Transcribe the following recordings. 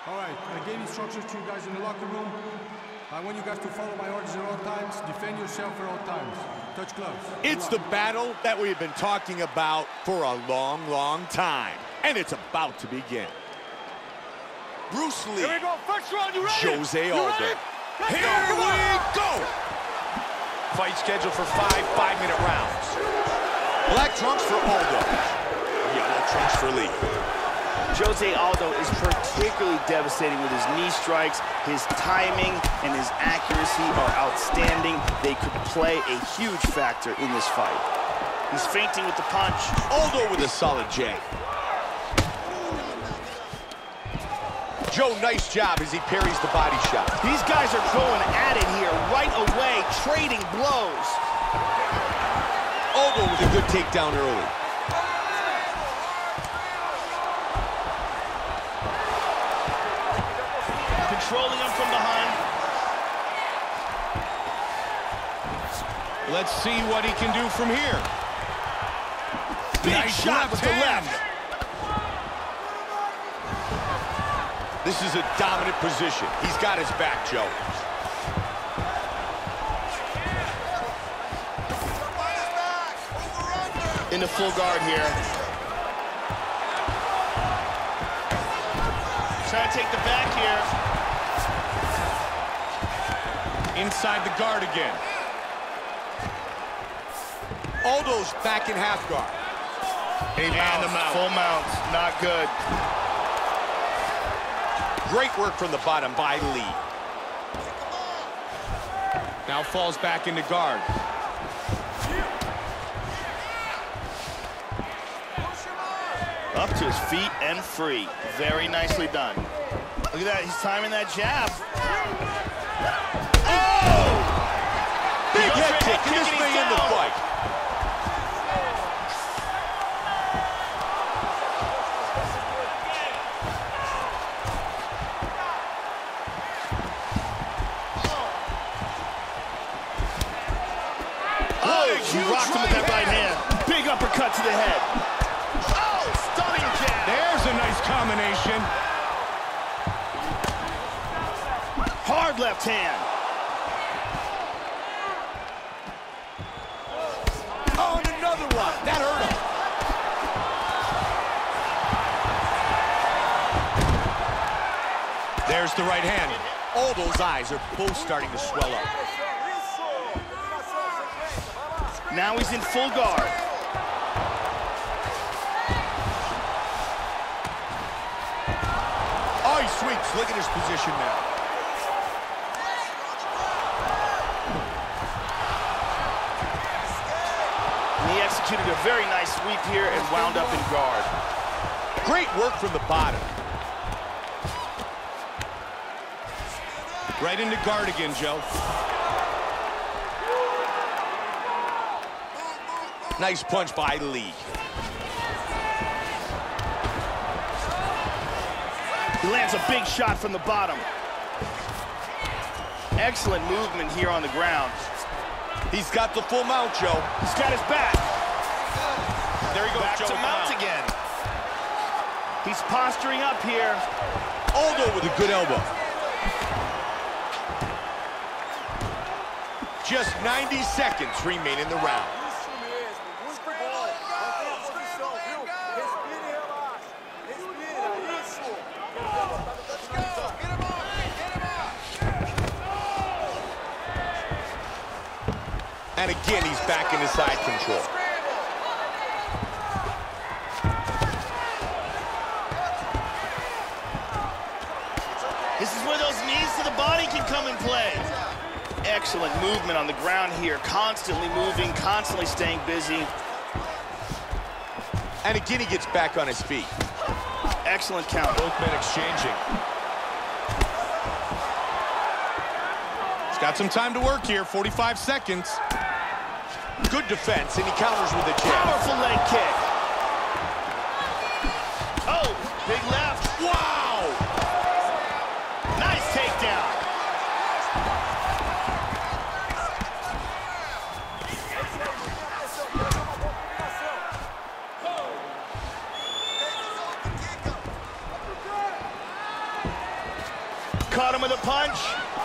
All right, I gave instructions to you guys in the locker room. I want you guys to follow my orders at all times, defend yourself at all times. Touch gloves. It's the battle that we've been talking about for a long, long time. And it's about to begin. Bruce Lee. Here we go, first round, you ready? Jose Aldo. Here we go! Fight scheduled for 5 5-minute rounds. Black trunks for Aldo. Yellow trunks for Lee. Jose Aldo is particularly devastating with his knee strikes. His timing and his accuracy are outstanding. They could play a huge factor in this fight. He's feinting with the punch. Aldo with a solid jab. Joe, nice job as he parries the body shot. These guys are going at it here right away, trading blows. Aldo with a good takedown early. Controlling him from behind. Let's see what he can do from here. Big Nice shot with the left. This is a dominant position. He's got his back, Joe. In the full guard here. Trying to take the back here. Inside the guard again. Aldo's back in half guard. And the mount. Full mount. Not good. Great work from the bottom by Lee. Now falls back into guard. Up to his feet and free. Very nicely done. Look at that. He's timing that jab. Oh! Big head kick, and this may end the fight. He rocked him with that right hand. Big uppercut to the head. Oh, stunning jab. There's a nice combination. Hard left hand. Oh, and another one. That hurt him. There's the right hand. Aldo's eyes are both starting to swell up. Now he's in full guard. Oh, he sweeps. Look at his position now. And he executed a very nice sweep here and wound up in guard. Great work from the bottom. Right into guard again, Joe. Nice punch by Lee. He lands a big shot from the bottom. Excellent movement here on the ground. He's got the full mount, Joe. He's got his back. There he goes, Back Joe. to mount again. He's posturing up here. Aldo with a good elbow. Just 90 seconds remain in the round. And again, he's back into side control. This is where those knees to the body can come in play. Excellent movement on the ground here. Constantly moving, constantly staying busy. And again, he gets back on his feet. Excellent count. Both men exchanging. He's got some time to work here, 45 seconds. Good defense, and he counters with a jab. Powerful leg kick. Oh, big left. Wow! Nice takedown. Caught him with a punch.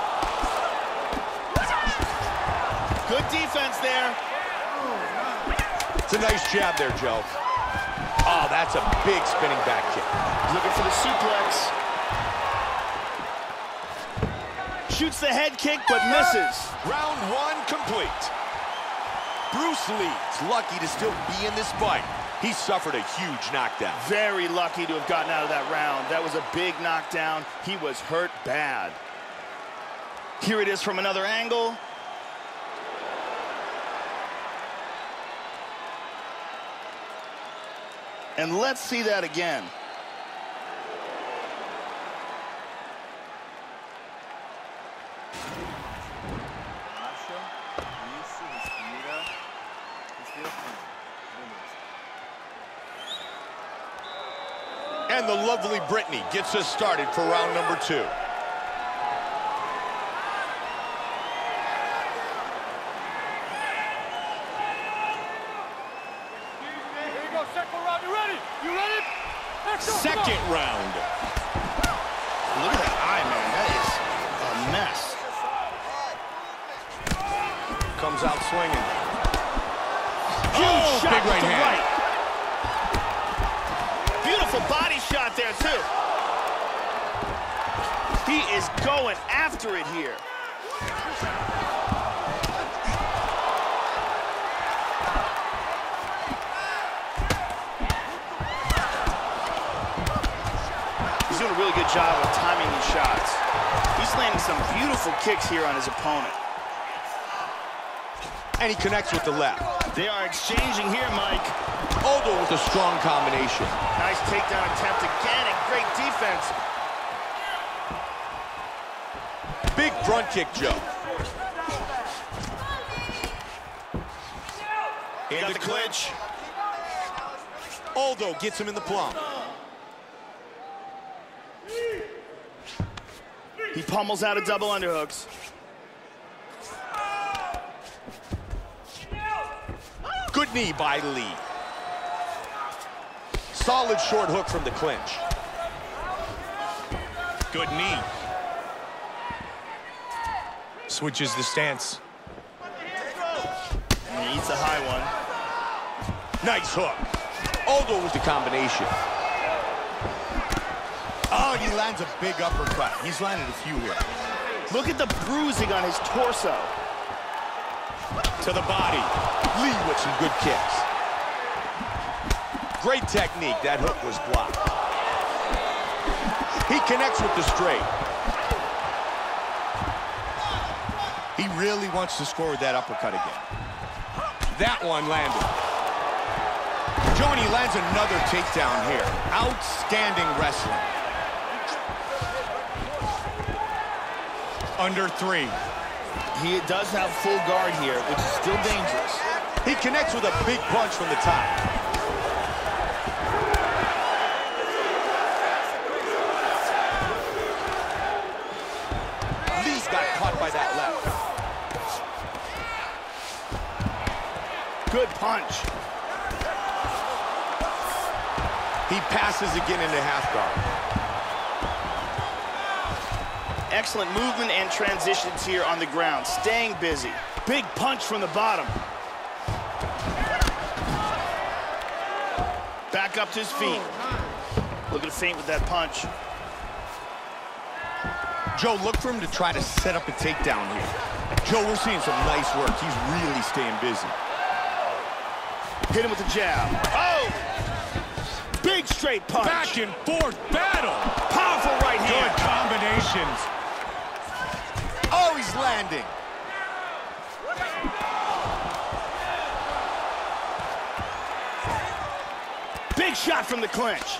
Good defense there. It's a nice jab there, Joe. Oh, that's a big spinning back kick. He's looking for the suplex. Shoots the head kick, but misses. Round one complete. Bruce Lee's lucky to still be in this fight. He suffered a huge knockdown. Very lucky to have gotten out of that round. That was a big knockdown. He was hurt bad. Here it is from another angle. And let's see that again. And the lovely Brittany gets us started for round number 2. Second round. Look at that eye, man. That is a mess. Comes out swinging. Huge shot big right to hand. right. Beautiful body shot there, too. He is going after it here. He's doing a really good job of timing these shots. He's landing some beautiful kicks here on his opponent. And he connects with the left. They are exchanging here, Mike. Aldo with a strong combination. Nice takedown attempt again, and great defense. Big front kick, Joe. He got the clinch. Aldo gets him in the plum. He pummels out of double underhooks. Good knee by Lee. Solid short hook from the clinch. Good knee. Switches the stance. And he eats a high one. Nice hook. Aldo with the combination. Oh, he lands a big uppercut. He's landed a few here. Look at the bruising on his torso. To the body. Lee with some good kicks. Great technique. That hook was blocked. He connects with the straight. He really wants to score with that uppercut again. That one landed. Johnny lands another takedown here. Outstanding wrestling. Under 3. He does have full guard here, which is still dangerous. He connects with a big punch from the top. Lee's got caught by that left. Good punch. He passes again into half guard. Excellent movement and transitions here on the ground. Staying busy. Big punch from the bottom. Back up to his feet. Looking to feint with that punch. Joe, look for him to try to set up a takedown here. Joe, we're seeing some nice work. He's really staying busy. Hit him with the jab. Oh! Big straight punch. Back and forth battle. Powerful right hand. Good combinations. Oh, he's landing. Big shot from the clinch.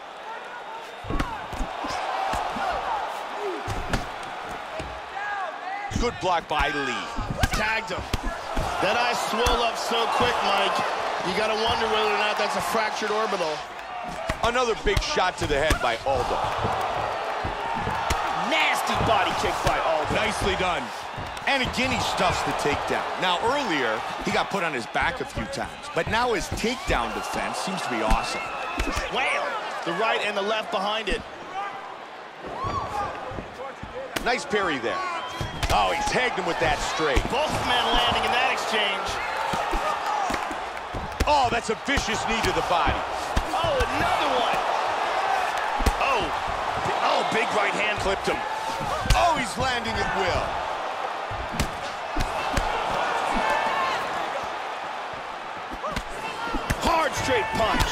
Good block by Lee. Tagged him. That eye swelled up so quick, Mike. You gotta wonder whether or not that's a fractured orbital. Another big shot to the head by Aldo. Nasty body kick by Aldo. Nicely done. And again, he stuffs the takedown. Now, earlier, he got put on his back a few times, but now his takedown defense seems to be awesome. Wham! The right and the left behind it. Nice parry there. Oh, he tagged him with that straight. Both men landing in that exchange. Oh, that's a vicious knee to the body. Oh, another one. Oh, big right hand clipped him. Oh, he's landing at will. Hard straight punch.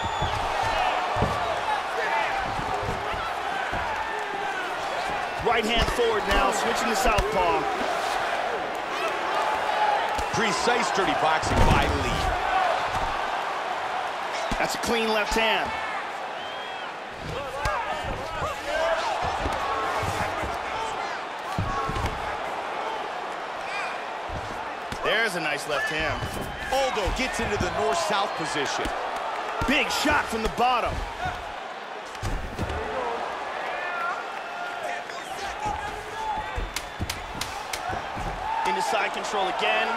Right hand forward now, switching to southpaw. Precise dirty boxing by Lee. That's a clean left hand. There's a nice left hand. Aldo gets into the north-south position. Big shot from the bottom. Into side control again.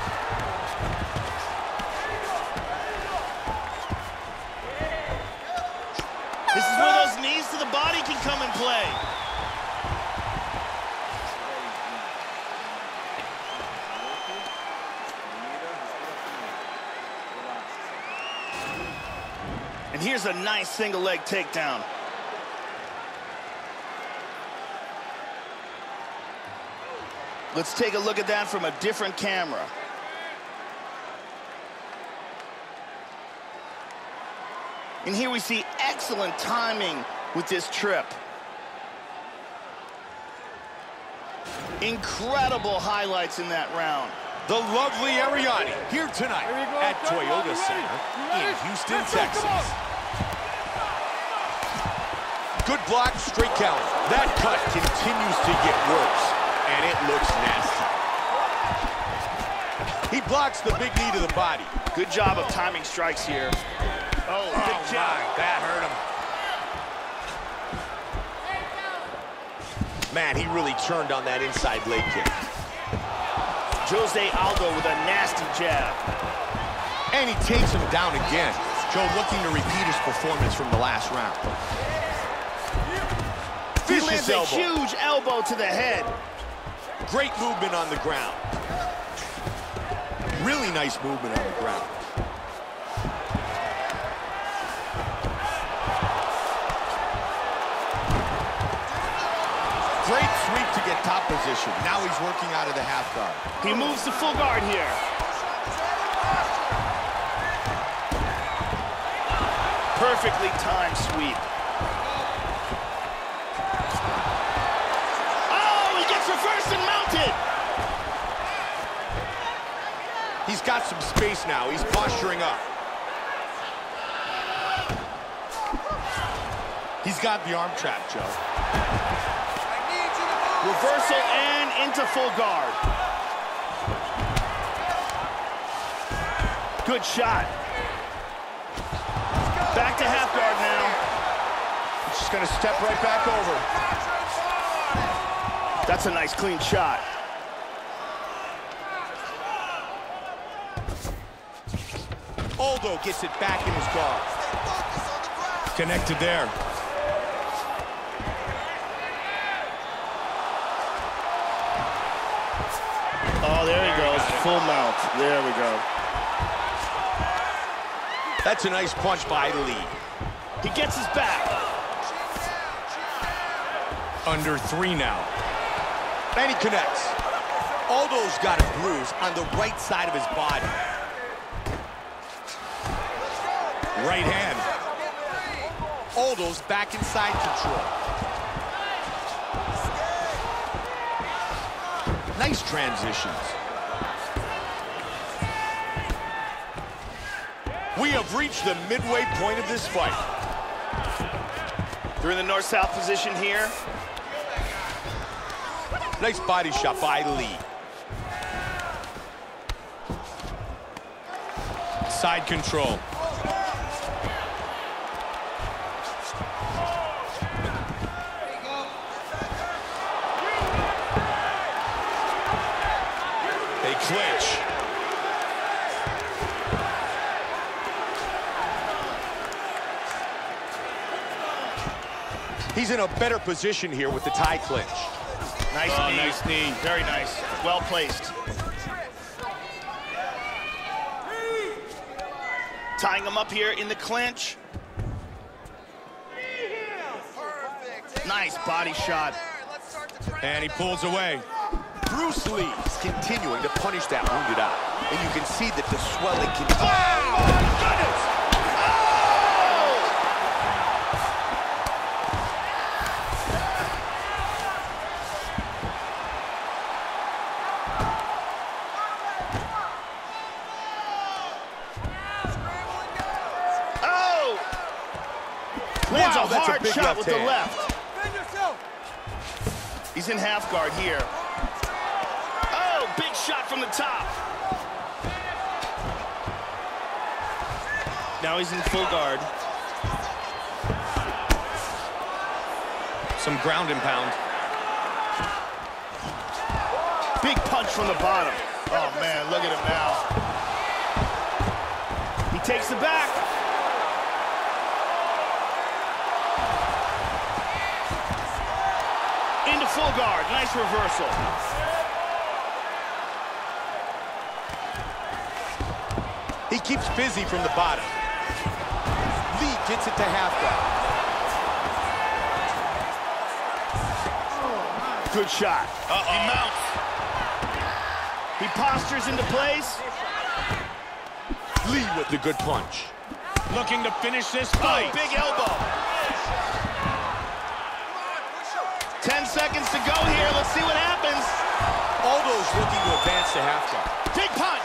This is where those knees to the body can come and play. And here's a nice single leg takedown. Let's take a look at that from a different camera. And here we see excellent timing with this trip. Incredible highlights in that round. The lovely Arianny here tonight at Toyota Center in Houston, Texas. Good block, straight count. That cut continues to get worse, and it looks nasty. He blocks the big knee to the body. Good job of timing strikes here. Oh, good job. That hurt him. Man, he really turned on that inside leg kick. Jose Aldo with a nasty jab. And he takes him down again. Joe looking to repeat his performance from the last round. He lands a huge elbow to the head. Great movement on the ground. Really nice movement on the ground. Great sweep to get top position. Now he's working out of the half guard. He moves to full guard here. Perfectly timed sweep. Oh, he gets reversed and mounted. He's got some space now. He's posturing up. He's got the arm trap, Joe. Reversal and into full guard. Good shot. Back to half guard now. Just gonna step right back over. That's a nice clean shot. Aldo gets it back in his guard. Connected there. Oh, there he goes. Full mount. There we go. That's a nice punch by Lee. He gets his back. Under 3 now. And he connects. Aldo's got a bruise on the right side of his body. Right hand. Aldo's back inside control. Nice transitions. We have reached the midway point of this fight. They're in the north-south position here. Nice body shot by Lee. Side control. They clinch. He's in a better position here with the tie clinch. Nice knee. Very nice. Well placed. Tying him up here in the clinch. Nice body shot. And he pulls away. Bruce Lee is continuing to punish that wounded eye. And you can see that the swelling continues. Oh, my goodness! Lands a that's hard a big shot with the hand. left. He's in half guard here. Oh, big shot from the top. Now he's in full guard. Some ground and pound. Big punch from the bottom. Oh, man, look at him now. He takes the back. Into full guard. Nice reversal. He keeps busy from the bottom. Lee gets it to half guard. Good shot. He mounts. He postures into place. Lee with the good punch. Looking to finish this Oh, fight. big elbow. 10 seconds to go here. Let's see what happens. Aldo's looking to advance to half guard. Big punch.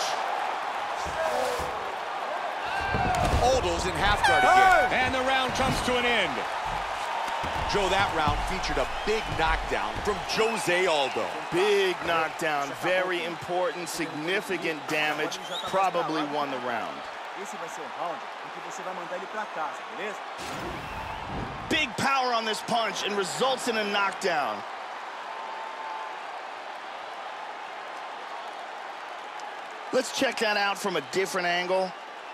Aldo's in half guard again. And the round comes to an end. Joe, that round featured a big knockdown from Jose Aldo. Big knockdown. Very important, significant damage. Probably won the round. Esse vai ser round em que você vai mandar ele pra casa, beleza? Big power on this punch and results in a knockdown. Let's check that out from a different angle.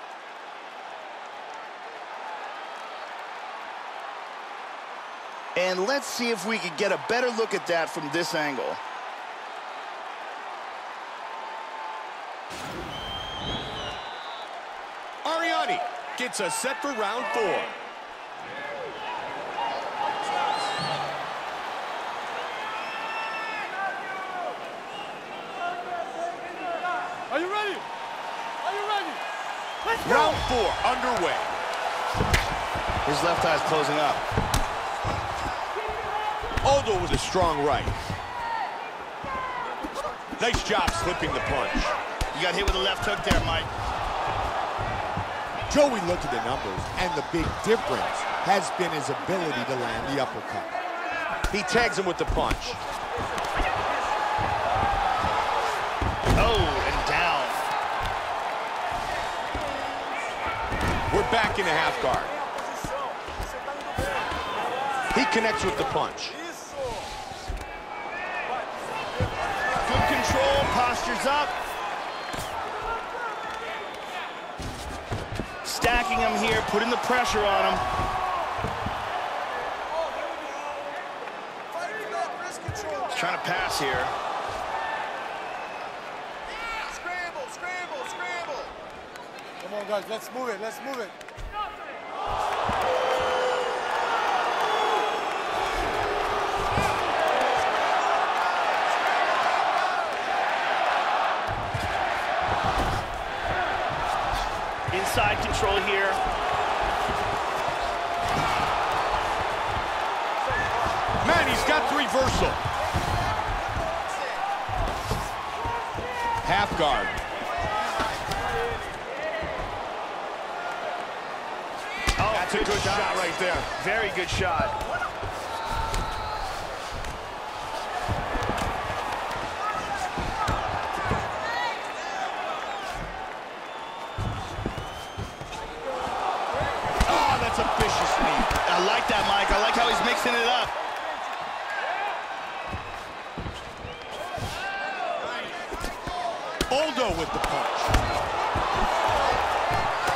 And let's see if we could get a better look at that from this angle. Arianny gets us set for round 4. Are you ready? Are you ready? Let's go! Round 4 underway. His left eye's closing up. Aldo with a strong right. Nice job slipping the punch. You got hit with a left hook there, Mike. Joey looked at the numbers, and the big difference has been his ability to land the uppercut. He tags him with the punch. Oh, and down. We're back into half guard. He connects with the punch. Good control, postures up. Stacking him here, putting the pressure on him. He's trying to pass here. Scramble, scramble, scramble! Come on, guys, let's move it, let's move it. Inside control here. Man, he's got the reversal. Half guard. Oh, That's a good shot right there. Very good shot. Oh, that's a vicious knee. I like that, Mike. I like how he's mixing it up. Aldo with the punch.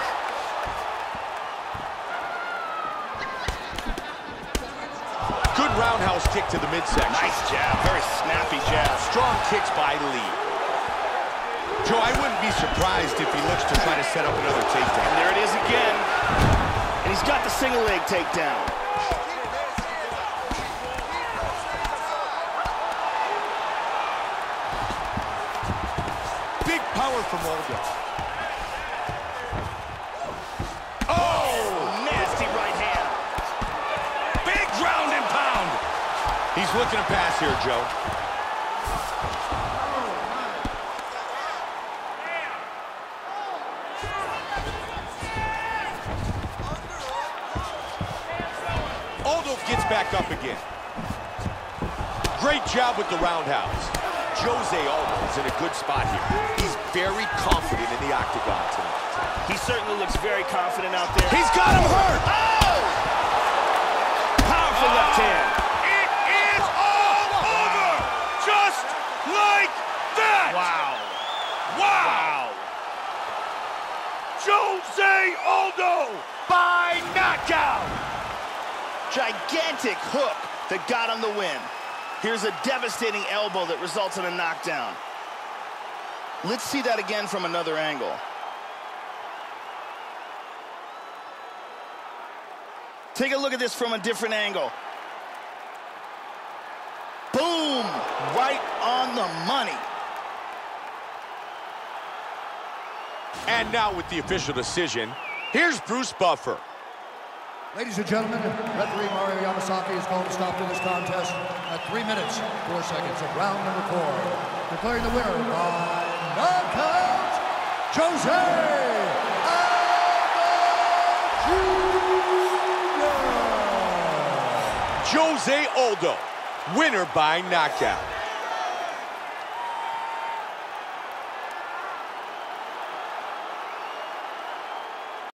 Good roundhouse kick to the midsection. Nice jab, very snappy jab. Strong kicks by Lee. Joe, I wouldn't be surprised if he looks to try to set up another takedown. And there it is again. And he's got the single leg takedown. Big power from Aldo. Oh, nasty right hand. Big ground and pound. He's looking to pass here, Joe. Aldo gets back up again. Great job with the roundhouse. Jose Aldo is in a good spot here. He's very confident in the octagon tonight. He certainly looks very confident out there. He's got him hurt. Oh! Powerful left hand. It is all over. Just like that. Wow. Wow. Jose Aldo by knockout. Gigantic hook that got him the win. Here's a devastating elbow that results in a knockdown. Let's see that again from another angle. Take a look at this from a different angle. Boom! Right on the money. And now with the official decision, here's Bruce Buffer. Ladies and gentlemen, referee Mario Yamasaki has called a stop to this contest at 3 minutes, 4 seconds of round number 4. Declaring the winner by knockout, Jose Aldo Jr. Jose Aldo, winner by knockout.